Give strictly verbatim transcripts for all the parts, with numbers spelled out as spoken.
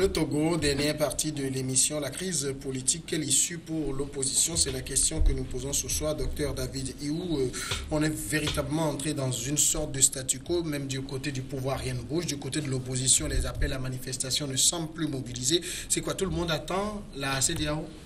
Le Togo, dernière partie de l'émission, la crise politique, quelle issue pour l'opposition? C'est la question que nous posons ce soir, docteur David Iou. Euh, on est véritablement entré dans une sorte de statu quo, même du côté du pouvoir, rien ne bouge. Du côté de l'opposition, les appels à manifestation ne semblent plus mobilisés. C'est quoi, tout le monde attend la C E D E A O?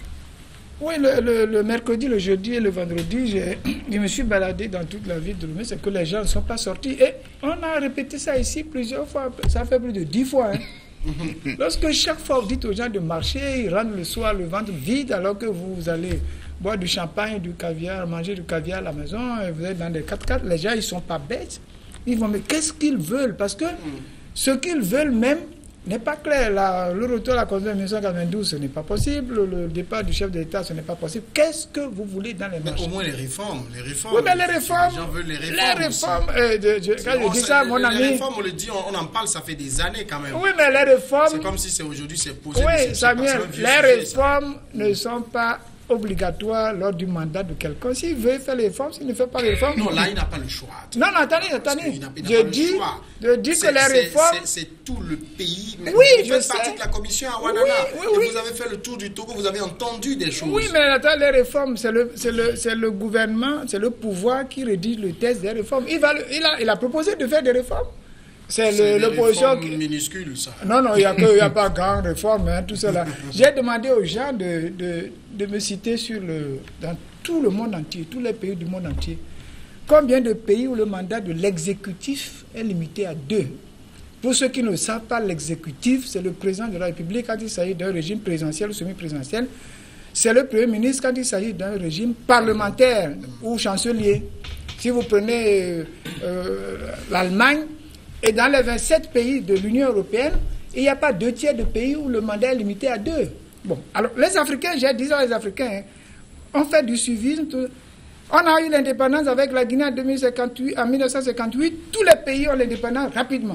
Oui, le, le, le mercredi, le jeudi et le vendredi, je me suis baladé dans toute la ville de Lomé, c'est que les gens ne sont pas sortis. Et on a répété ça ici plusieurs fois, ça fait plus de dix fois. Hein. Lorsque chaque fois vous dites aux gens de marcher, ils rentrent le soir le ventre vide alors que vous allez boire du champagne, du caviar, manger du caviar à la maison, et vous êtes dans des quatre-quatre, les gens ils ne sont pas bêtes. Ils vont, mais qu'est-ce qu'ils veulent? Parce que ce qu'ils veulent même n'est pas clair. La, le retour à la Constitution de mille neuf cent quatre-vingt-douze, ce n'est pas possible. Le départ du chef de l'État, ce n'est pas possible. Qu'est-ce que vous voulez dans les marchés? Mais au moins les réformes. Les réformes. Oui, mais les réformes. Les gens veulent les réformes. Les réformes. Euh, de, je, quand je dis ça, mon les ami. Les réformes, on le dit, on, on en parle, ça fait des années quand même. Oui, mais les réformes. C'est comme si c'est aujourd'hui, c'est posé. Oui, Samuel, les réformes ne sont pas obligatoire lors du mandat de quelqu'un. S'il veut faire les réformes, s'il ne fait pas les réformes... Non, là, il n'a pas le choix. Non, non, attendez, attendez. Il n'a, il n'a je, dis, je dis que les réformes... C'est tout le pays. Mais oui, vous je faites sais. partie de la commission à Ouadana. Oui, oui, oui. Et vous avez fait le tour du Togo, vous avez entendu des choses. Oui, mais attends, les réformes, c'est le, c'est le, c'est le gouvernement, c'est le pouvoir qui rédige le texte des réformes. Il, va, il, a, il a proposé de faire des réformes. C'est l'opposition qui... minuscule, ça. Non, non, il n'y a, a pas grande réforme, hein, tout cela. J'ai demandé aux gens de, de, de me citer sur le, dans tout le monde entier, tous les pays du monde entier, combien de pays où le mandat de l'exécutif est limité à deux. Pour ceux qui ne savent pas, l'exécutif, c'est le président de la République quand il s'agit d'un régime présidentiel ou semi-présidentiel. C'est le Premier ministre quand il s'agit d'un régime parlementaire ou chancelier. Si vous prenez euh, l'Allemagne, et dans les vingt-sept pays de l'Union européenne, il n'y a pas deux tiers de pays où le mandat est limité à deux. Bon, alors les Africains, j'ai dit les Africains, hein, ont fait du suivisme. Tout. On a eu l'indépendance avec la Guinée en, deux mille cinquante-huit, en mille neuf cent cinquante-huit. Tous les pays ont l'indépendance rapidement.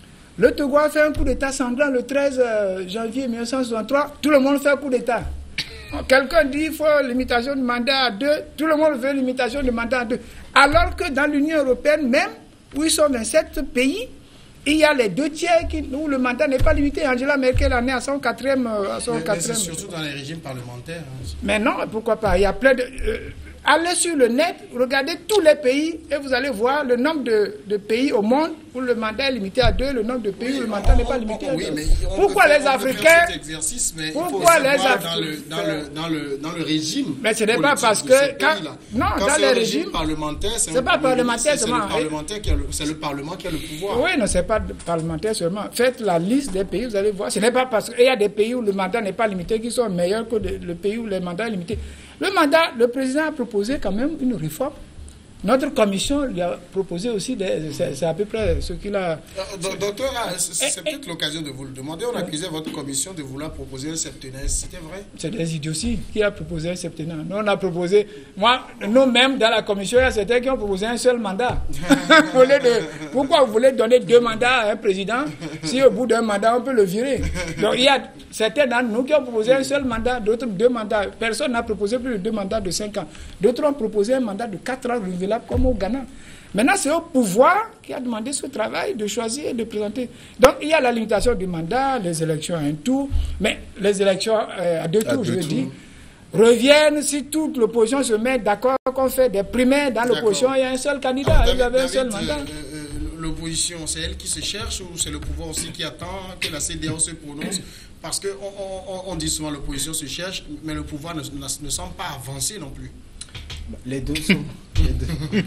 Le Togo a fait un coup d'État sanglant le treize janvier mille neuf cent soixante-trois. Tout le monde fait un coup d'État. Quelqu'un dit qu'il faut limitation de mandat à deux. Tout le monde veut limitation de mandat à deux. Alors que dans l'Union européenne même, où ils sont vingt-sept pays, il y a les deux tiers qui, où le mandat n'est pas limité. Angela Merkel en est à son quatrième... À son mais, quatrième. Mais c'est surtout dans les régimes parlementaires. Hein. Mais non, pourquoi pas? Il y a plein de... Euh, allez sur le net, regardez tous les pays et vous allez voir le nombre de, de pays au monde où le mandat est limité à deux, le nombre de pays oui, où le mandat n'est pas limité on, à deux. Oui, pourquoi les faire, Africains... Mais pourquoi les Africains... Dans le, dans, le, dans le régime... Mais ce n'est pas parce que... Quand, non, quand dans les régimes... parlementaire, c'est pas parlementaire seulement. C'est le Parlement qui a le pouvoir. Oui, non, c'est pas parlementaire seulement. Faites la liste des pays, vous allez voir. Ce n'est pas parce qu'il y a des pays où le mandat n'est pas limité qui sont meilleurs que le pays où le mandat est limité. Le mandat, le président a proposé quand même une réforme. Notre commission lui a proposé aussi, c'est à peu près ce qu'il a... Docteur, c'est peut-être l'occasion de vous le demander. On accusait votre commission de vouloir proposer un septennat. C'était vrai? C'est des idioties. Qui a proposé un septennat? Nous, on a proposé... Moi, nous-mêmes, dans la commission, il y a certains qui ont proposé un seul mandat. Au lieu de, pourquoi vous voulez donner deux mandats à un président si au bout d'un mandat, on peut le virer? Donc, il y a certains d'entre nous qui ont proposé un seul mandat, d'autres deux mandats. Personne n'a proposé plus de deux mandats de cinq ans. D'autres ont proposé un mandat de quatre ans renouvelable comme au Ghana. Maintenant, c'est au pouvoir qui a demandé ce travail de choisir et de présenter. Donc, il y a la limitation du mandat, les élections à un tour, mais les élections euh, à deux tours, à deux je veux dire, reviennent si toute l'opposition se met d'accord qu'on fait des primaires dans l'opposition, il y a un seul candidat, il y avait un seul mandat. Euh, euh, l'opposition, c'est elle qui se cherche ou c'est le pouvoir aussi qui attend que la C E D E A O se prononce? Parce qu'on on, on dit souvent l'opposition se cherche, mais le pouvoir ne, ne, ne semble pas avancer non plus. Les deux sont. Les deux.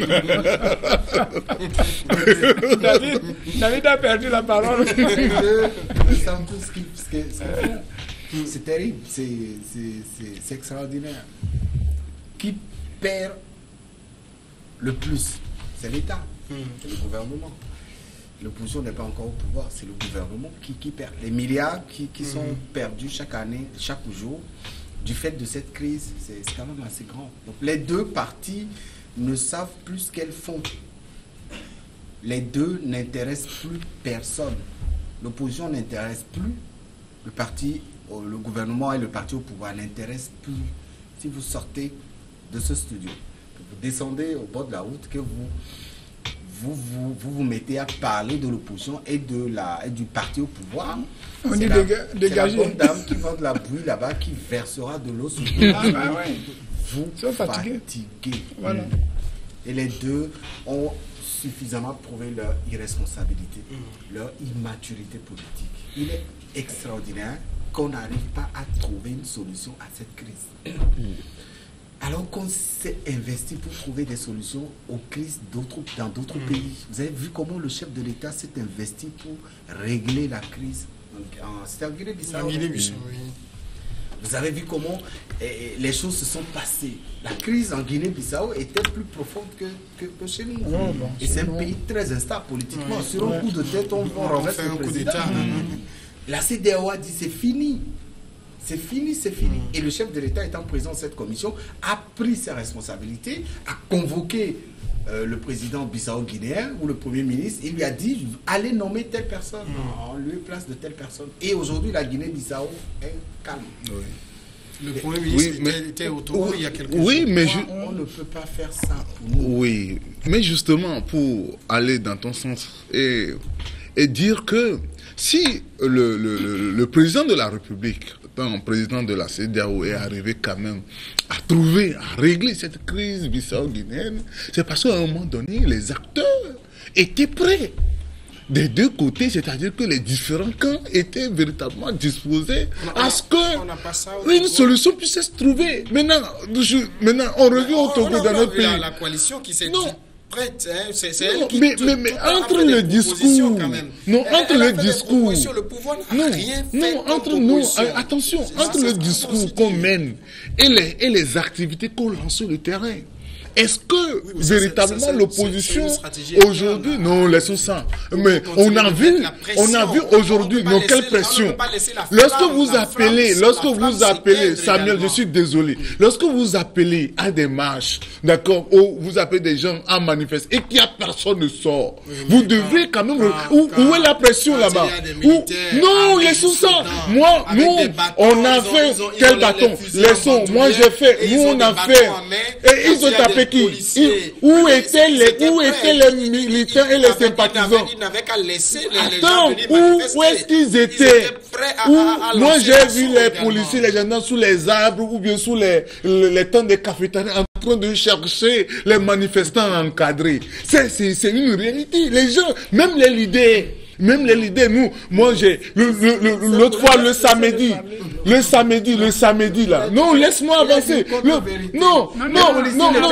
David, David a perdu la parole. Les deux ressentent tout ce qu'ils font. C'est terrible, c'est extraordinaire. Qui perd le plus? C'est l'État, c'est le gouvernement. L'opposition n'est pas encore au pouvoir, c'est le gouvernement qui, qui perd. Les milliards qui, qui sont perdus chaque année, chaque jour, du fait de cette crise, c'est quand même assez grand. Donc les deux parties ne savent plus ce qu'elles font. Les deux n'intéressent plus personne. L'opposition n'intéresse plus. Le parti, le gouvernement et le parti au pouvoir n'intéressent plus. Si vous sortez de ce studio, que vous descendez au bord de la route, que vous vous vous, vous vous mettez à parler de l'opposition et, de la, et du parti au pouvoir. On dit la, dégager. la bonne dame qui vend de la bouille là-bas, qui versera de l'eau sur vous. Ah, bah ouais. Vous fatigués. fatiguez. Voilà. Et les deux ont suffisamment prouvé leur irresponsabilité, mmh. leur immaturité politique. Il est extraordinaire qu'on n'arrive pas à trouver une solution à cette crise. Mmh. Alors qu'on s'est investi pour trouver des solutions aux crises dans d'autres mmh. pays. Vous avez vu comment le chef de l'État s'est investi pour régler la crise en Guinée-Bissau. En Guinée-Bissau, oui. Vous avez vu comment eh, les choses se sont passées. La crise en Guinée-Bissau était plus profonde que, que, que chez nous. Oh, bon, et c'est un bon. pays très instable politiquement. Ouais, Sur ouais. un coup de tête, on, on renverse le président. Mmh. La C D A O a dit c'est fini. C'est fini, c'est fini. Mmh. Et le chef de l'État étant présent dans cette commission a pris ses responsabilités, a convoqué euh, le président bissau-guinéen ou le premier ministre. Il lui a dit allez nommer telle personne mmh. en lieu et place de telle personne. Et aujourd'hui, la Guinée-Bissau est calme. Oui. Le premier ministre oui, mais, était au Togo oui, il y a quelques oui, jours. Mais on, je... on ne peut pas faire ça pour nous. Oui, mais justement, pour aller dans ton sens et, et dire que si le, le, le, le président de la République, le président de la C D A O est arrivé quand même à trouver, à régler cette crise bissau-guinéenne, c'est parce qu'à un moment donné, les acteurs étaient prêts. Des deux côtés, c'est-à-dire que les différents camps étaient véritablement disposés a, à ce que une Togo. solution puisse se trouver. Maintenant, je, maintenant on revient au Togo dans notre pays. La, la coalition qui s'est dit prête, hein, c'est elle non, qui mais, tout, mais, mais tout entre le discours, non, elle, entre elle le discours, le pouvoir non, rien fait non, entre nous, attention, entre le discours qu'on mène et les, et les activités qu'on lance sur le terrain. Est-ce que oui, véritablement l'opposition aujourd'hui, non, laissons ça. Mais on a vu, on a vu aujourd'hui, non, quelle pression. Lorsque vous appelez, lorsque vous appelez, Samuel, je suis désolé, lorsque vous appelez à des marches, d'accord, ou vous appelez des gens à manifester et qu'il n'y a personne ne sort, vous devrez quand même, où, où est la pression là-bas? Non, laissons ça. Moi, nous, on a fait quel bâton? Laissons, moi j'ai fait, nous on a fait, et ils ont tapé qui? Où étaient les, où étaient les militants et les sympathisants? Attends, où, où est-ce qu'ils étaient? Où, moi j'ai vu les policiers, les gendarmes sous les arbres ou bien sous les, les, les tentes des cafétérias en train de chercher les manifestants encadrés. C'est, c'est, c'est une réalité. Les gens, même les leaders, même les leaders, nous, moi j'ai, le, le, le, l'autre fois, le samedi, le samedi, le samedi là. Non, laisse-moi avancer. Le, non, non, non, non, non,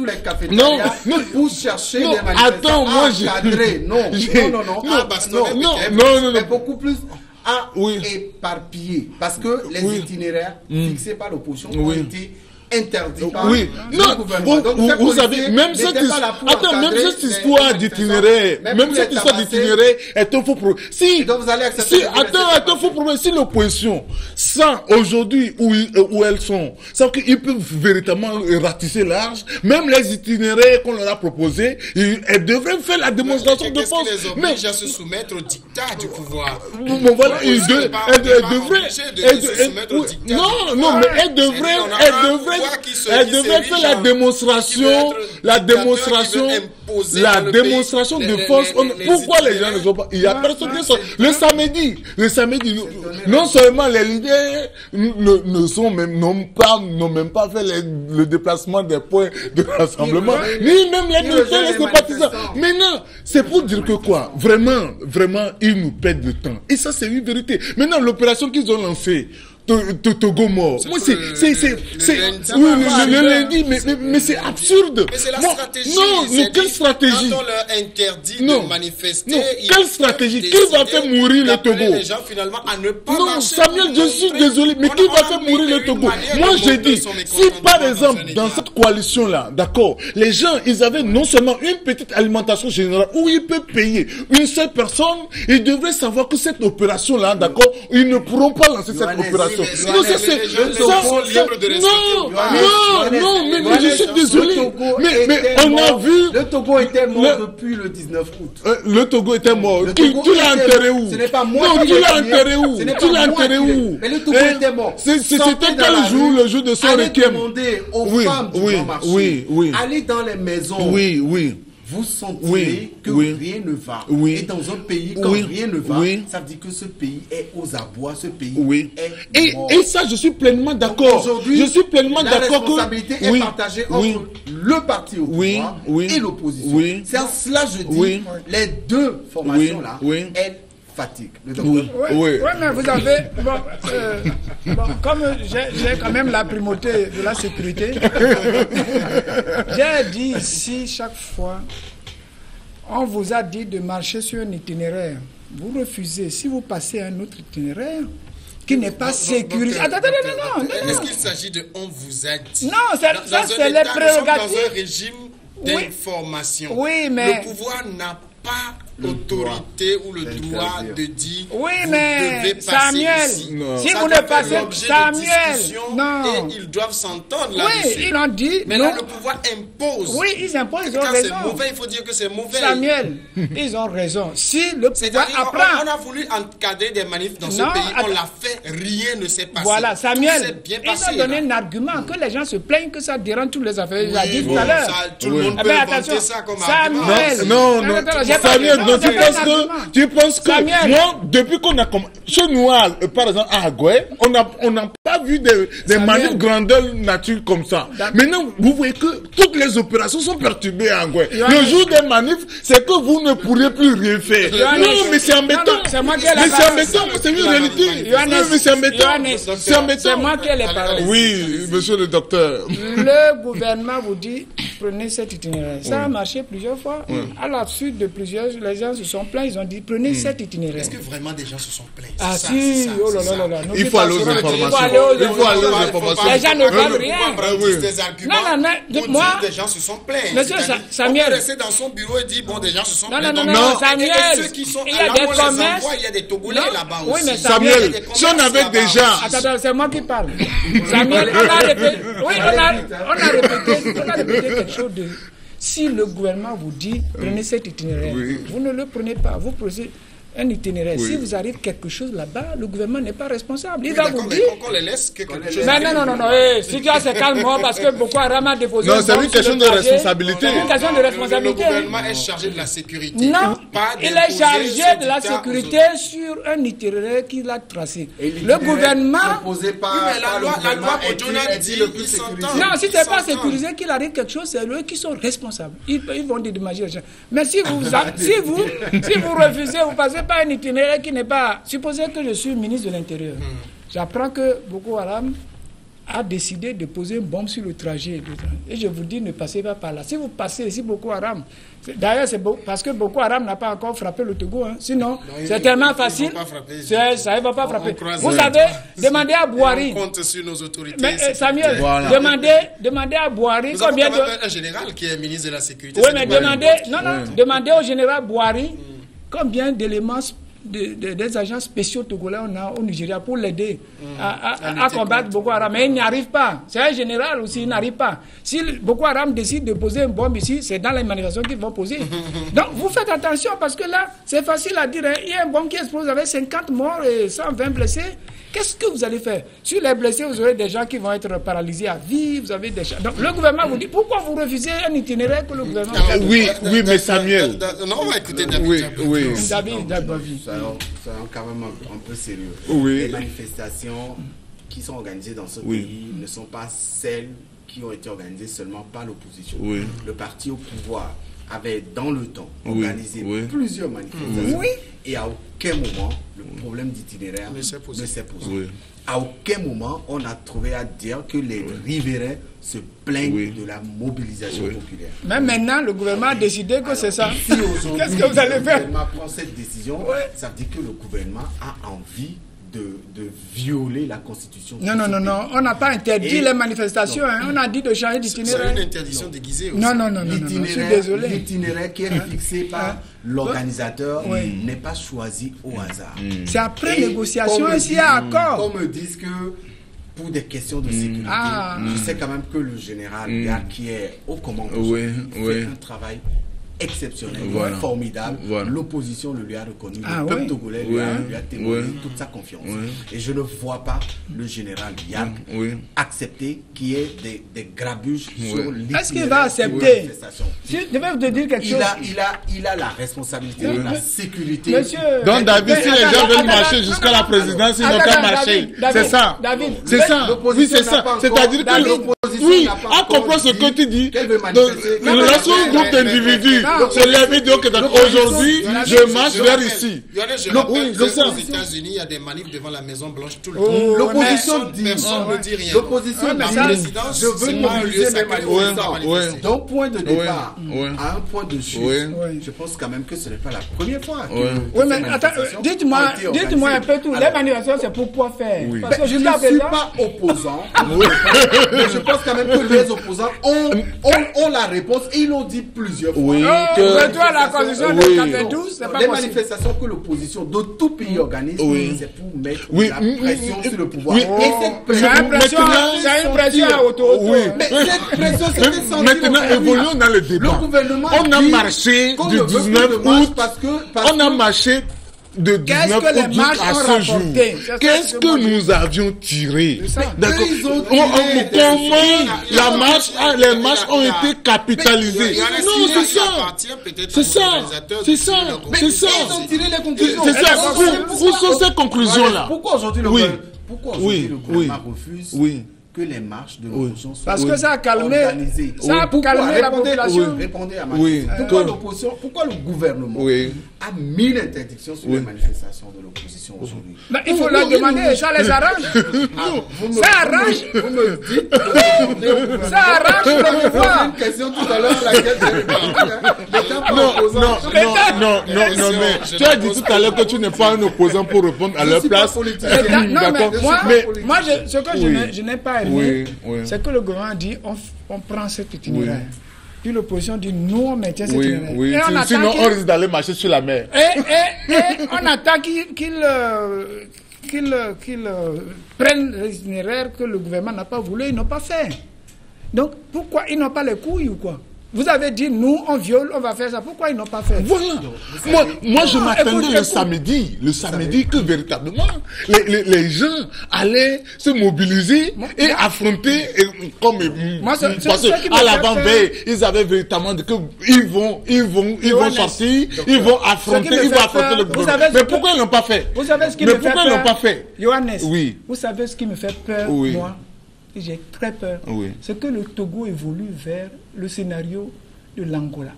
non, non, pour chercher non, des manifestants attends, moi j'ai, non, non, non, non, non, non, non, non, non, mais beaucoup plus à oui. éparpiller, parce que les oui. itinéraires mm. fixés par l'opposition ont oui. été interdit par oui. non, vous, Donc, vous, vous savez, même cette, attends, même cette histoire d'itinéraire, même, même cette histoire d'itinéraire est un faux problème. Si, donc vous allez accepter si, attends, attends, faux problème. Si l'opposition sent aujourd'hui où, où elles sont, savent qu'ils peuvent véritablement ratisser large, même les itinéraires qu'on leur a proposés, elles devraient faire la démonstration mais, de force. Mais déjà se soumettre au dictat du pouvoir. Bon, voilà, elles devraient, non, non, mais elles devraient, elles devraient elle devrait faire la démonstration, la démonstration, la démonstration de force. Pourquoi les gens ne sont pas, il y a personne qui sort. Le samedi, le samedi, non seulement les leaders ne, ne sont même, n'ont pas, n'ont même pas fait les, le déplacement des points de rassemblement, ni même les militaires, les sympathisants. Maintenant, c'est pour dire que quoi? Vraiment, vraiment, ils nous perdent le temps. Et ça, c'est une vérité. Maintenant, l'opération qu'ils ont lancée, Togo mort. Moi, c'est, c'est, c'est, c'est, oui, le lundi, mais, mais, mais c'est absurde. Mais c'est la Moi, stratégie. Non, mais quelle stratégie? Quand on leur interdit non. de manifester. Non, quelle stratégie? Qui va faire mourir le Togo? Les gens, finalement, à ne pas non, Samuel, je suis désolé, mais qui va faire mourir le Togo? Moi, je dis, si par exemple, dans cette coalition-là, d'accord, les gens, ils avaient non seulement une petite alimentation générale où ils peuvent payer une seule personne, ils devraient savoir que cette opération-là, d'accord, ils ne pourront pas lancer cette opération. Non, ça c'est. Non, non, non, mais, mais je suis désolé. Mais, mais on a vu. Le Togo était mort depuis le dix-neuf août. Euh, le Togo était mort. Tu, tu l'as enterré où? Ce n'est pas moi. Non, tu l'as enterré où? Tu l'as enterré où? Mais le Togo était mort. C'était quel jour, le jour de son requiem? Allez demander aux femmes du Grand Marché. Oui, oui. Allez dans les maisons. Oui, oui. vous sentirez oui, que oui, rien ne va. Oui. Et dans un pays, quand Oui. rien ne va, Oui. ça veut dire que ce pays est aux abois, ce pays Oui. est Et, mort. et ça, je suis pleinement d'accord. Aujourd'hui, Je suis pleinement la d'accord que... responsabilité est oui, partagée oui, entre le parti au oui, pouvoir oui, et l'opposition. oui. C'est en cela je dis, Oui. les deux formations-là, Oui, oui. elles fatiguent. Le docteur. Oui, Oui, oui. oui, mais vous avez... Bon, euh, bon, comme j'ai j'ai quand même la primauté de la sécurité, j'ai dit ici chaque fois, on vous a dit de marcher sur un itinéraire. Vous refusez. Si vous passez un autre itinéraire qui n'est pas sécurisé... Attends, attends, non, non, non. Est-ce qu'il s'agit de on vous a dit? Non, ça, Dans- ça dans un c'est les État, nous sommes prérogatives. dans un régime d'information. Oui, mais- Le pouvoir n'a pas l'autorité ou le droit de dire Oui, vous mais devez passer Samuel, ici. Non. si Ça vous doit ne faire passez... l'objet de Samuel, discussions non. et ils doivent s'entendre Oui, là-dessus. ils l'ont dit. Mais non. là, le pouvoir impose. Oui, ils imposent, ils ont Quand c'est raison. mauvais, il faut dire que c'est mauvais. Samuel, ils ont raison. Si le pouvoir C'est-à-dire, on, apprend... on a voulu encadrer des manifs dans ce Non, pays, on attends. l'a fait, rien ne s'est passé. Voilà, Tout Samuel, s'est bien ils passé, ont donné là. un argument que les gens se plaignent que ça dérange toutes les affaires. Il a dit tout bon, à l'heure. ça, tout le Oui. monde Eh peut ben, inventer attention. ça comme Samuel. argument. Non, non, Attends, non. j'ai pas Samuel, dit- donc non, tu c'est pas penses un que, argument. tu penses que, Samuel. moi, depuis qu'on a commencé, chez nous, à- euh, par exemple, à Agoué, on n'a on n'a pas vu des, des Samuel. manifs grandeur nature comme ça. D'accord. Maintenant, vous voyez que toutes les opérations sont perturbées à Agoué. Yohannes. Le jour des manifs, c'est que vous ne pourrez plus rien faire. Yohannes. Non, mais c'est embêtant. Non, non, c'est moi qui ai la Mais c'est parole. embêtant, c'est une réalité. Yohannes. Non, mais c'est embêtant. Yohannes. C'est C'est embêtant. moi qui ai les paroles. Oui, monsieur le docteur. Le gouvernement vous dit prenez cet itinéraire. Ça a marché plusieurs fois. À la suite de plusieurs, les gens se sont plaints. Ils ont dit prenez cet itinéraire. Est-ce que vraiment des gens se sont plaints? Ah C'est ça, si, c'est ça, oh là c'est là ça. là là. Il n'oublie faut pas aller aux sur le- informations. Il faut aller aux Il faut aller aux informations. informations. Les gens ne Le veulent pouvoir rien. prend Ah oui. des arguments Non, non, non, pour moi- dire des gens se sont plaints. Monsieur C'est-à-dire, Sa- Samuel. on peut rester dans son bureau et dire bon, des gens se sont Non, plaints. non, non, Donc, non, et- Samuel, et ceux qui sont il y a là, des on les commerces. envoie, il y a des Togolais Non. là-bas Oui, aussi. mais Samuel, Il y a des si on commerces avait là-bas déjà... aussi. Attends, attends, c'est moi qui parle. Samuel, on a répété, oui, on a, on a répété, on a répété quelque chose de... Si le gouvernement vous dit, prenez cet itinéraire, Oui. vous ne le prenez pas, vous prenez un itinéraire. Oui. Si vous arrive quelque chose là-bas, le gouvernement n'est pas responsable. Il Oui, va d'accord, vous mais dire... qu'on- qu'on les laisse que quelque chose. Mais non, non, non, non, hey, si tu as ce calme-moi parce que Boko Haram a déposé... Non, une c'est bombe une sur question le de trajet. responsabilité. C'est une question de Le- responsabilité. Le gouvernement est chargé de la sécurité. Non, pas il est d'imposer chargé ce de la dictat aux sécurité sur un itinéraire qu'il a tracé. Et Le l'itinéraire gouvernement... proposé par, Oui, mais la par le loi- la gouvernement loi est-il- Bodjouna est-il dit le plus ils sécurisé? s'entendent. Non, si Ils ce n'est pas s'entendent. sécurisé, qu'il arrive quelque chose, c'est eux qui sont responsables. Ils, ils vont dédommager les gens. Mais si vous, si vous, si vous refusez, vous passez par un itinéraire qui n'est pas... Supposez que je suis ministre de l'Intérieur. J'apprends que Boko Haram a décidé de poser une bombe sur le trajet. Et je vous dis, ne passez pas par là. Si vous passez ici, Boko Haram... c'est- D'ailleurs, c'est beau, parce que Boko Haram n'a pas encore frappé le Togo. Hein. Sinon, ils- c'est tellement ils vont facile. pas frapper. C'est- Ça ne va pas On- frapper. on croise Vous les savez, demandez à Bouhari... On compte sur nos autorités. Mais euh, c'est- Samuel, Voilà. demandez, demandez à Bouhari Nous avons combien quand de... même un général qui est ministre de la Sécurité. Oui, c'est mais pas demandez, n'importe non, non, demandez au général Bouhari combien d'éléments sp- de- de- des agents spéciaux togolais on a au Nigeria pour l'aider à, à- À à lutter combattre contre. Boko Haram. Mais il n'y arrive pas. C'est un général aussi, il n'arrive pas. Si le Boko Haram décide de poser une bombe ici, c'est dans les manifestations qu'ils vont poser. Donc vous faites attention parce que là, c'est facile à dire. Hein. Il y a une bombe qui explose avec cinquante morts et cent vingt blessés. Qu'est-ce que vous allez faire? Sur les blessés, vous aurez des gens qui vont être paralysés à vie. Vous avez des gens. Donc le gouvernement vous dit pourquoi vous refusez un itinéraire que le gouvernement quoi. vous a Oui, Da- oui, da- mais da- Samuel. da- da- Non, on va écouter David. Oui, Diaby. oui. David Dagbavi. Soyons, soyons quand même un, un peu sérieux. Oui. Les manifestations qui sont organisées dans ce Oui. pays ne sont pas celles qui ont été organisées seulement par l'opposition. Oui. Le parti au pouvoir avait dans le temps Oui, organisé oui. plusieurs manifestations Oui. et à aucun moment le problème d'itinéraire Ne s'est posé. ne s'est posé. Oui. À aucun moment on a trouvé à dire que les riverains se plaignent Oui. de la mobilisation Oui. populaire. Mais maintenant, le gouvernement a décidé que c'est ça. Si aujourd'hui Qu'est-ce que vous allez le faire? gouvernement prend cette décision, Ouais. ça veut dire que le gouvernement a envie de, de violer la constitution. Non, non, non, non. On n'a pas interdit Et- les manifestations. Hein. On a dit de changer C'est d'itinéraire. une interdiction déguisée aussi. Non, non, non, non, non, non. Je suis L'itinéraire désolé. l'itinéraire qui est fixé par l'organisateur Oui. n'est pas choisi au hasard. C'est après Et négociation qu'on me s'il y a dise- accord. qu'on me dise que pour des questions de sécurité, Ah. je sais quand même que le général Gard, qui est au commandement, Oui, fait oui. un travail exceptionnel, voilà. formidable. Voilà. L'opposition le lui a reconnu, Ah, le peuple oui. togolais Oui. lui, a, lui a témoigné Oui. toute sa confiance. Oui. Et je ne vois pas le général Yann Oui. accepter qu'il y ait des, des grabuges Oui. sur l'itinéraire Est-ce qu'il va de accepter? manifestation. Si, je vais te dire quelque Il chose. a, il, a, il a la responsabilité Oui. de la Mais- sécurité. Monsieur. Donc David, si Mais les attends, gens veulent attends, marcher attends, jusqu'à la attends, présidence, ils attends, n'ont qu'à attends, marcher. David, David, C'est ça. David, C'est mais ça. l'opposition Oui, c'est n'a ça. pas C'est-à-dire encore- que l'opposition oui, n'a pas on encore comprend ce dit que tu dis. qu'elle veut Donc, manifester. Le Non, reste mais- un groupe mais- d'individus mais- se lève et dit que aujourd'hui, je marche vers ici. Non, Oui, c'est ça. aux États-Unis, il y a des manifs devant la Maison Blanche tout le Oh, temps. L'opposition Personne- dit, personne ouais. ne dit rien. l'opposition Ouais, mais dit, ça, résidence, je veux c'est pas un lieu mobiliser mes sacré. manifestants. Ouais, ouais. Donc, point de départ Ouais. à un point de chute, Ouais. Ouais. je pense quand même que ce n'est pas la première fois que, Ouais. que Oui, mais ces attends, euh, manifestations dites-moi, ont été dites-moi un organisées. peu tout. Les Alors, manifestations, c'est pour quoi faire? Oui. Parce que je ne jusqu'à suis présent, pas opposant, mais je pense quand même que les opposants ont, ont, ont la réponse et ils l'ont dit plusieurs fois. Oui, oh, que- mais toi, la constitution Oui. de quatre-vingt-douze, c'est pas Les possible. manifestations que l'opposition de tout pays organise, Oui. c'est pour mettre Oui. la Mm, pression mm, sur le pouvoir. oui. Et Oh, cette c'est pression, une pression, Maintenant, c'est une pression à auto Oui. mais cette pression, c'était senti Maintenant, aujourd'hui. évoluons dans le débat. Le gouvernement On a dit marché qu'on du ne veut plus dix-neuf de marche août. parce que, parce On a que- marché de Qu'est-ce dix-neuf que les août marches à ont ce rapporté? jour. C'est ça Qu'est-ce que moi, que nous avions tiré? ça. D'accord. Eux, ils ont On- on- tiré des Comment Il y a- la marche, ah, les marches ont été capitalisées? Il y en a Non, six c'est qui ça. appartiennent peut-être C'est aux ça. organisateurs C'est de ça. tirer leurs C'est conclusions. ça. Ils ont tiré les C'est conclusions. c'est ça. Alors, Où où sont ces conclusions-là? Pourquoi aujourd'hui le Oui. gouvernement- pourquoi aujourd'hui Oui, le oui. gouvernement refuse Oui. que les marches de l'opposition soient Parce que ça a calmé, organisées? ça a Pourquoi? calmé la Répondez- population. oui. Répondez à ma Oui. question. Pourquoi Que- l'opposition, pourquoi le gouvernement Oui. a mis l'interdiction sur Oui. les manifestations de l'opposition aujourd'hui? Mais il faut leur demander, ça les arrange. Vous me- Ça arrange. Vous me dites de demander au Ça arrange le J'ai posé pouvoir. une question tout à l'heure à laquelle j'ai répondu. hein. N'étant pas Non, opposant, non, Mais non, t'as- non, non, non, mais tu as dit tout à l'heure que tu n'es pas un opposant pour répondre à Je leur suis pas place. politicien. Mais non, mais D'accord. moi, Mais- moi je- ce que je Oui. n'ai- je n'ai pas aimé, Oui, oui. c'est que le gouvernement dit on, f- on prend cet itinéraire. Puis l'opposition dit nous on maintient cet Oui, itinéraire. oui. Et on attend Sinon, qu'il- on risque d'aller marcher sur la mer. et, et, et on attend qu'il qu'il, euh, qu'il, euh, qu'il, euh, prenne l'itinéraire que le gouvernement n'a pas voulu, ils n'ont pas fait. Donc pourquoi ils n'ont pas les couilles ou quoi? Vous avez dit nous on viole, on va faire ça. Pourquoi ils n'ont pas fait? Voilà. Moi, moi, je Non, m'attendais écoute, le écoute. samedi, le samedi que véritablement les, les, les gens allaient se mobiliser Moi, et moi- affronter et, comme euh, Moi, c'est- parce c'est ce qui me à fait l'avant-veille, ils avaient véritablement dit que ils vont, ils vont, ils vont Johannes, sortir, ils vont affronter, me ils vont fait affronter peur, le vous gouvernement. savez ce Mais que- pourquoi ils l'ont pas fait? Vous savez ce qui Mais me fait pourquoi peur? ils l'ont pas fait? Johannes, Oui. vous savez ce qui me fait peur, Oui. moi, et j'ai très peur, Oui. c'est que le Togo évolue vers le scénario de l'Angola.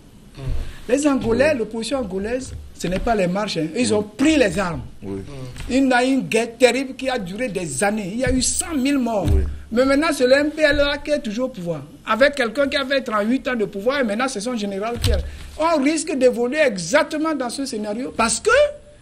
Les Angolais, l'opposition angolaise, ce n'est pas les marches, hein. Ils ont pris les armes. Oui. Il y a eu une guerre terrible qui a duré des années. Il y a eu cent mille morts. Oui. Mais maintenant, c'est le M P L A qui est toujours au pouvoir. Avec quelqu'un qui avait trente-huit ans de pouvoir, et maintenant, c'est son général qui est. On risque d'évoluer exactement dans ce scénario parce que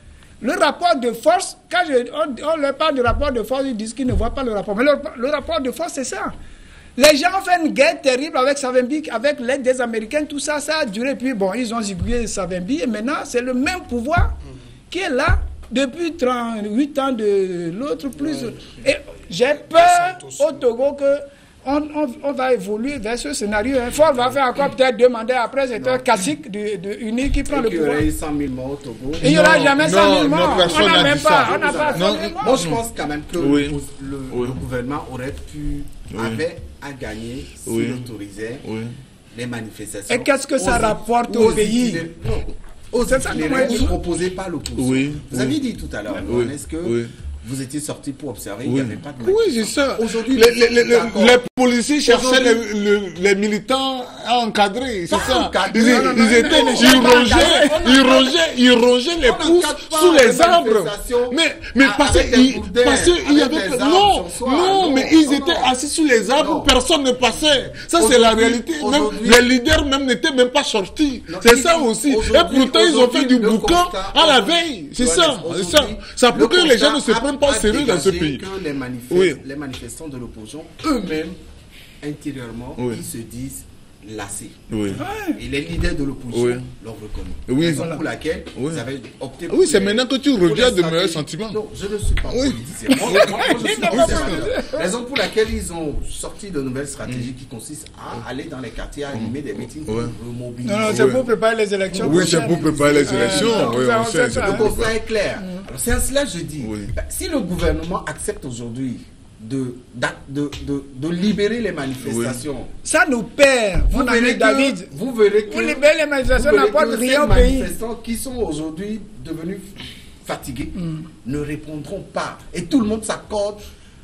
le rapport de force, quand je, on, on leur parle de rapport de force, ils disent qu'ils ne voient pas le rapport. Mais le, le rapport de force, c'est ça. Les gens ont fait une guerre terrible avec Savimbi, avec l'aide des Américains, tout ça, ça a duré. Puis bon, ils ont zigouillé Savimbi, et maintenant, c'est le même pouvoir qui est là depuis trente-huit ans de l'autre plus. Et j'ai peur au Togo que on, on, on va évoluer vers ce scénario. Hein. Ford va faire encore peut-être deux mandats après, c'est un classique de, de Uni qui prend le Il y pouvoir. aurait eu cent mille morts au Togo. Il n'y aura Non, jamais non, cent mille non, morts. personne On n'a n'a même dit pas. ça. On n'a pas Non, cent mille morts. Moi, je pense quand même que Oui. le, le- Oui. le gouvernement aurait pu, Oui. avait à gagner s'il Oui. autorisait Oui. les manifestations. Et qu'est-ce que ça aux- rapporte aux au pays? itinéraires- non, aux C'est ça, itinéraires comment- proposés par l'opposition. Oui. Vous Oui. aviez dit tout à l'heure, Oui. est-ce que Oui. vous étiez sorti pour observer, il n'y Oui. avait pas de Oui, c'est manifestation. ça. Aujourd'hui, les, les, les, les, d'accord. les policiers cherchaient les, Aujourd'hui- les, les militants à encadrer, c'est Pas ça. encadrer. Ils, Non, non, non, ils étaient, non, ils on n'encadre rongeaient, pas. ils rongeaient, ils rongeaient les On pouces n'encadre pas sous les les arbres. manifestations Mais, mais avec parce des qu'il boudins, parce qu'il y avec avait, des arbres non, sur soi. non, Non, mais ils non, étaient non. assis sous les arbres, Non. personne ne passait. Ça, c'est la Aujourd'hui- réalité. Même aujourd'hui- les leaders même n'étaient même pas sortis. Non, C'est ils- ça aussi. Et aujourd'hui- pourtant, ils ont fait du aujourd'hui, le boucan constat- à la veille. C'est ça, Aujourd'hui, c'est ça. Ça pour le que les gens ne constat se prennent pas a- au sérieux a dans ce dégagé pays. que les, manifest- Oui. les manifestants de l'opposition, eux-mêmes, intérieurement, Oui. ils se disent lassé. Oui. Et les leaders de l'opposition Oui. l'ont reconnu. Oui. Raison Voilà. pour laquelle Oui. vous avez opté Oui, c'est les- maintenant que tu pour les reviens de meilleurs stratégies. sentiments. Non, je ne suis pas Oui. politicien. Moi, moi, moi, je suis conservateur. Raison pour laquelle ils ont sorti de nouvelles stratégies qui consistent à aller dans les quartiers, à animer des meetings pour Ouais. remobiliser. Non, non, c'est Ouais. pour préparer les élections. Oui, c'est pour prochaines. préparer les élections. Euh, Oui, ça, on on sait, sait c'est ça, Le pour- constat est clair. Alors, c'est à cela que je dis, Oui. bah, si le gouvernement accepte aujourd'hui de, d'a- de, de, de libérer les manifestations, Ça nous perd. vous Mon ami verrez, David. que, vous verrez que Vous libérez les manifestations, vous verrez n'apporte que rien ces au pays. manifestants qui sont aujourd'hui devenus fatigués ne répondront pas. Et tout le monde s'accorde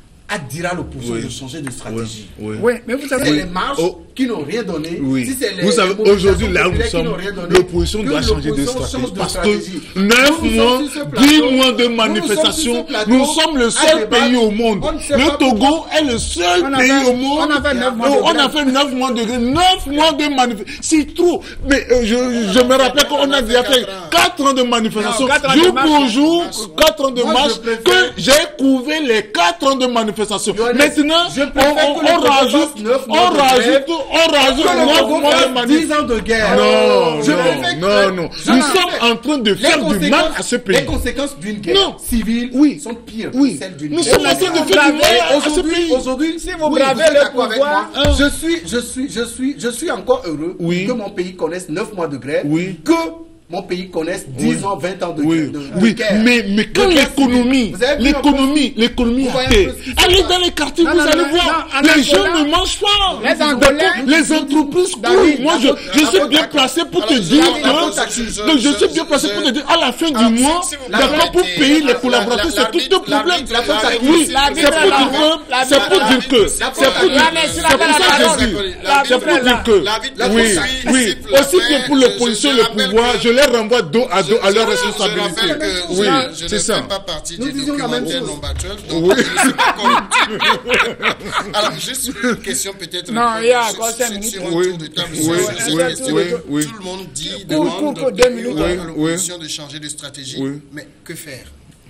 à dire à l'opposition Oui. de changer de stratégie. Oui. Oui, mais vous C'est savez, les marches Oh. qui n'ont rien donné. Oui. Si c'est les- Vous savez, les mobilisations aujourd'hui, là où nous populaires qui sommes, n'ont rien donné, l'opposition que doit changer de l'opposition stratégie. change de Parce stratégie. que neuf Nous, nous mois, sommes sur ce plateau, dix mois de nous, nous sommes manifestations, sur ce plateau nous sommes le à seul débattre. pays au monde. On ne sait Le pas Togo est le seul On a pays fait- au monde. on a fait neuf mois de où on a grève. fait neuf mois de grève. neuf mois de manifestations. C'est trop. Mais euh, je, je me rappelle qu'on a déjà fait quatre ans de manifestations. Non, quatre ans de Jour marche. pour jour, quatre ans de Moi, marche, je préfère- que j'ai couvert les quatre ans de manifestations. Johannes, Maintenant, je on, préfère on- que le on Togo rajoute, fasse neuf on mois de rajoute, grève, on rajoute que le neuf Togo mois de fasse manifestations. dix ans de guerre. Non, Je non, préfère non, que- non. Je Nous préfère- sommes en train de Les faire du mal conséquences- à ce Les pays. conséquences d'une guerre Non. civile Oui. sont pires Oui. que celles d'une Nous guerre. sommes en train de vous faire du bravez mal à ce Aujourd'hui, pays. aujourd'hui, Si vous oui, bravez êtes le d'accord avec pouvoir, moi. Je suis, je suis, je suis, je suis encore heureux Oui. que mon pays connaisse neuf mois de grève, Oui. que mon pays connaisse dix ans, vingt ans de, Oui, de, de oui, guerre. mais, mais quand De guerre l'économie, civile. Vous avez vu l'économie, l'économie Vous à voyez terre, un peu ce qui se allez passe. dans les quartiers, Non, vous non, allez non, voir, non, en les Angola, gens ne mangent pas. les Angolais, D'accord, les entreprises coulent. David, Moi, je, David, je suis David, bien d'accord. placé pour te Alors, dire David, d'accord, que, je- je- que je suis je- bien placé je- pour te dire, à la fin Alors, du mois, si vous d'accord, permettez, pour payer la- les la- collaborateurs, la- c'est tout le l'arbitre- problème. la faute à qui? Oui, L'arbitre c'est pour est là. dire que, L'arbitre c'est pour est là. dire que, c'est pour dire, Johannes, il a c'est fait pour la ça que parole. je dis, L'arbitre c'est pour est là. dire que, L'arbitre- la oui, poursuit, oui, siffle la aussi bien fin. pour Je- l'opposition, je le rappelle pouvoir, que- je les renvoie dos à dos à Je- leur je- responsabilité. Je rappelle que Oui, je, je c'est ne ça. fais pas partie Nous des disions la même documentaires chose. non battuels, donc Oui. je ne suis pas corruptible. Alors, juste une question peut-être Non, il y a sur, encore sur- cinq minutes. sur un Oui. tour de table. Oui, sur oui, cette oui, question. oui, oui. Tout le monde dit, Court, demande court, court, docteur deux minutes. Hugo à Oui, l'opposition de changer de stratégie. Oui. Mais que faire?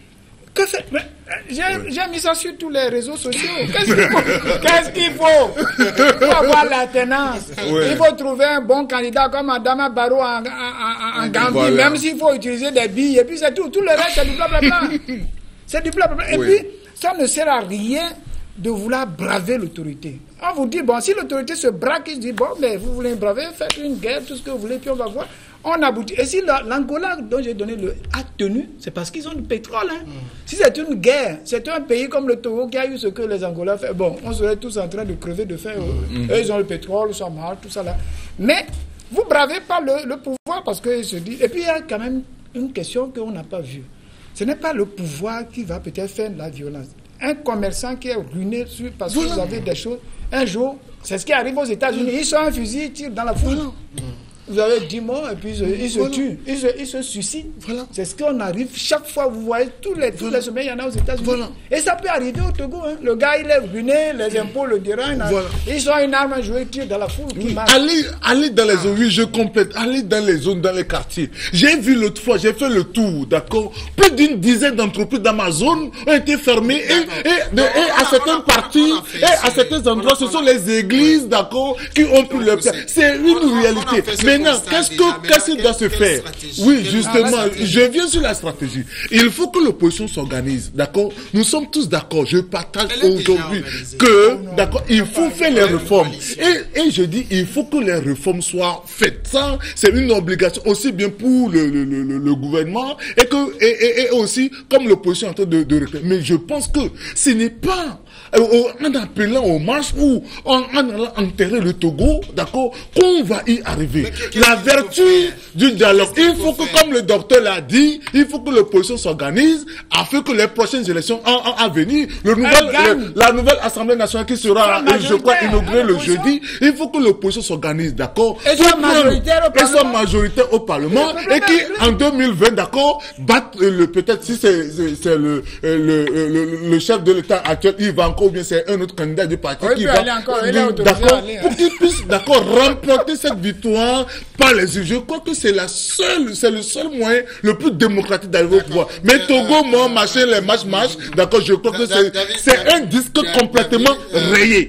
Que c'est- mais, euh, J'ai j'ai mis ça sur tous les réseaux sociaux. Qu'est-ce qu'il faut Qu'est-ce qu'il faut Il faut avoir l'alternance. Ouais. Il faut trouver un bon candidat comme Adama Barrow en, en, en, en Gambie, Voilà. même s'il faut utiliser des billes. Et puis c'est tout. Tout le reste, c'est du blablabla. C'est du blablabla. Et Oui. puis, ça ne sert à rien de vouloir braver l'autorité. On vous dit, bon, si l'autorité se braque, il se dit, bon, mais vous voulez braver, faites une guerre, tout ce que vous voulez, puis on va voir. On aboutit. Et si la- l'Angola, dont j'ai donné le a tenu, c'est parce qu'ils ont du pétrole. Hein. Si c'est une guerre, c'est un pays comme le Togo qui a eu ce que les Angolais font. Bon, on serait tous en train de crever de faim. Eux, Eux, ils ont le pétrole, ça marche, tout ça là. Mais vous bravez pas le, le pouvoir parce qu'ils se disent. Et puis il y a quand même une question qu'on n'a pas vue. Ce n'est pas le pouvoir qui va peut-être faire la violence. Un commerçant qui est ruiné sur, parce que vous avez des choses. Un jour, c'est ce qui arrive aux États-Unis. Ils sortent un fusil, ils tirent dans la foule. Vous avez dix morts et puis ils se, ils se Voilà. tuent, ils se, ils se suicident. Voilà. C'est ce qu'on arrive chaque fois. Vous voyez, tous les, tous les semaines, il y en a aux États-Unis. Voilà. Et ça peut arriver au Togo. Hein. Le gars, il est ruiné, les impôts le dérangent. Voilà. Ils ont une arme à jouer, ils tirent dans la foule qui marche. Allez, allez dans les zones, oui, je complète. Allez dans les zones, dans les quartiers. J'ai vu l'autre fois, j'ai fait le tour, d'accord. Plus d'une dizaine d'entreprises dans ma zone ont été fermées et, et, de- et à certaines parties, et à certains endroits, ce sont les églises, d'accord, qui ont pris le place. C'est une réalité. Maintenant, qu'est-ce que, qu'est-ce qui doit se faire? Oui, justement, je viens sur la stratégie. Il faut que l'opposition s'organise, d'accord. Nous sommes tous d'accord. Je partage Elle est déjà aujourd'hui organisée. que, d'accord, il faut faire les réformes. Et, et je dis, il faut que les réformes soient faites. Ça, c'est une obligation aussi bien pour le, le, le, le- le gouvernement et que, et, et, et aussi comme l'opposition est en train de, de réclamer. Mais je pense que ce n'est pas euh, en appelant aux marches ou en, en allant enterrer le Togo, d'accord, qu'on va y arriver. qu'est-ce La qu'il faut vertu faire? du dialogue, Qu'est-ce qu'il il faut faut que, faire? comme le docteur l'a dit, il faut que l'opposition s'organise afin que les prochaines élections en, en- à venir, le nouvel, gagne. le- la nouvelle Assemblée nationale qui sera, Soit euh, je crois, majoritaire, inaugurée hein, le l'opposition. jeudi, il faut que l'opposition s'organise, d'accord? Et soit Pour prendre- majoritaire au et soit Parlement. majoritaire au Parlement, Le et problème, qui, en deux mille vingt, d'accord, batte euh, le, peut-être si c'est, c'est, c'est le, euh, le, euh, le, le chef de l'État actuel, il va encore, ou bien c'est un autre candidat du parti Oui, qui il peut va, aller encore, il est autorisé à d'accord, aller, hein. pour qu'il puisse, d'accord, remporter cette victoire par les yeux. Je crois que c'est la seule, c'est le seul moyen le plus démocratique d'arriver au pouvoir. Mais Euh, Togo, euh, moi, machin, les matchs, matchs, d'accord, je crois que Da- c'est, David, c'est un David, disque David, complètement euh, rayé.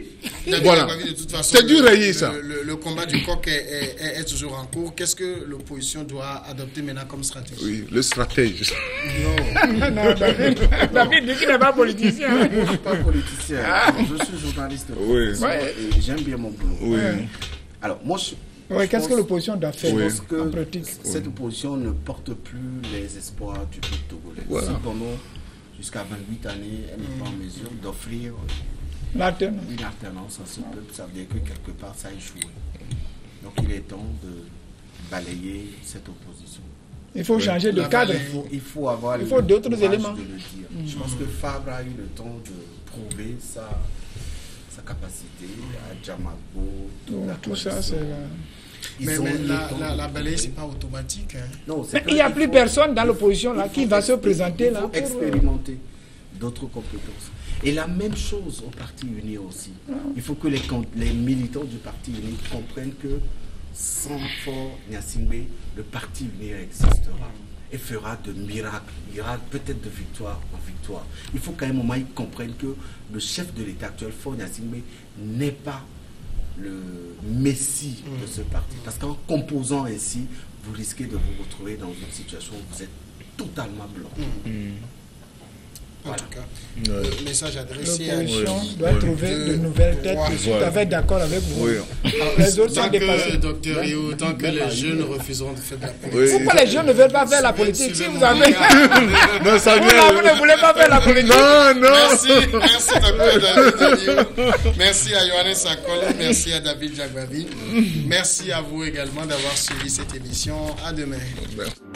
Voilà. C'est du rayé, ça. Le, le, le combat du coq est, est, est, est toujours en cours. Qu'est-ce que l'opposition doit adopter maintenant comme stratégie? Oui, le stratège. Non, non, David, David dit qu'il n'est pas politicien. Moi, je ne suis pas politicien. Ah. Je suis journaliste. Oui. Ouais. Et j'aime bien mon boulot. Oui. Alors, moi, je. Oui, qu'est-ce que l'opposition doit faire oui. Je pense que en pratique? Cette opposition ne porte plus les espoirs du peuple togolais. Voilà. Si pendant jusqu'à vingt-huit années, elle n'est pas en mesure d'offrir une alternance à ce peuple, ça veut dire que quelque part ça a échoué. Donc il est temps de balayer cette opposition. Il faut changer de cadre. Il faut, il faut avoir il faut d'autres éléments. De le dire. Mmh. Je pense que Fabre a eu le temps de prouver sa, sa capacité à Djamago, tout, tout ça, c'est. Mais, mais la, la, la balaye, ce n'est pas automatique. Hein. Non, mais il n'y a plus faut, personne dans l'opposition là qui va se présenter il faut là. Pour expérimenter d'autres compétences. Et la même chose au Parti Uni aussi. Non. Il faut que les, les militants du Parti Uni comprennent que sans Faure Gnassingbé, le Parti Uni existera et fera de miracles, miracles peut-être de victoire en victoire. Il faut qu'à un moment, ils comprennent que le chef de l'État actuel, Faure Gnassingbé, n'est pas le messie mmh. de ce parti. Parce qu'en composant ainsi, vous risquez de vous retrouver dans une situation où vous êtes totalement blanc. Mmh. En tout cas, ouais. le message adressé à l'opposition doit ouais. trouver de, de nouvelles têtes. Je suis tout à fait d'accord avec vous. Oui. Alors, les autres sont dépassés. Docteur Rio, tant que les jeunes refuseront de faire de la politique. Oui. Pourquoi les jeunes ne veulent pas faire la politique? Si vous avez. Non, ça vient. Vous ne voulez pas faire la politique? Non, non. Merci, merci, docteur David Rio. Merci à Yohannes Sakolo. Merci à David Jagbavi. Merci à vous également d'avoir suivi cette émission. À demain. Merci.